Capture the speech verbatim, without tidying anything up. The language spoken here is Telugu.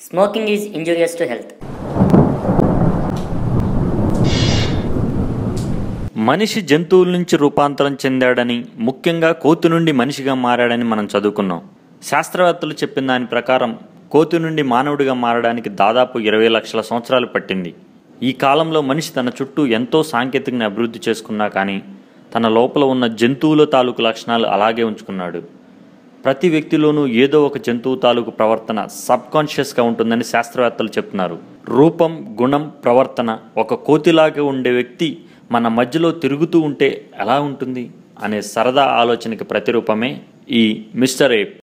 Smoking is injurious to health. మనిషి జంతువుల నుంచి రూపాంతరం చెందాడని, ముఖ్యంగా కోతి నుండి మనిషిగా మారాడని మనం చదువుకున్నాం. శాస్త్రవేత్తలు చెప్పిన దాని ప్రకారం కోతి నుండి మానవుడిగా మారడానికి దాదాపు ఇరవై లక్షల సంవత్సరాలు పట్టింది. ఈ కాలంలో మనిషి తన చుట్టూ ఎంతో సాంకేతికని అభివృద్ధి చేసుకున్నా కానీ తన లోపల ఉన్న జంతువుల తాలూకు లక్షణాలు అలాగే ఉంచుకున్నాడు. ప్రతి వ్యక్తిలోనూ ఏదో ఒక జంతువు తాలూకు ప్రవర్తన సబ్కాన్షియస్గా ఉంటుందని శాస్త్రవేత్తలు చెప్తున్నారు. రూపం, గుణం, ప్రవర్తన ఒక కోతిలాగా ఉండే వ్యక్తి మన మధ్యలో తిరుగుతూ ఉంటే ఎలా ఉంటుంది అనే సరదా ఆలోచనకి ప్రతిరూపమే ఈ మిస్టర్ ఏప్.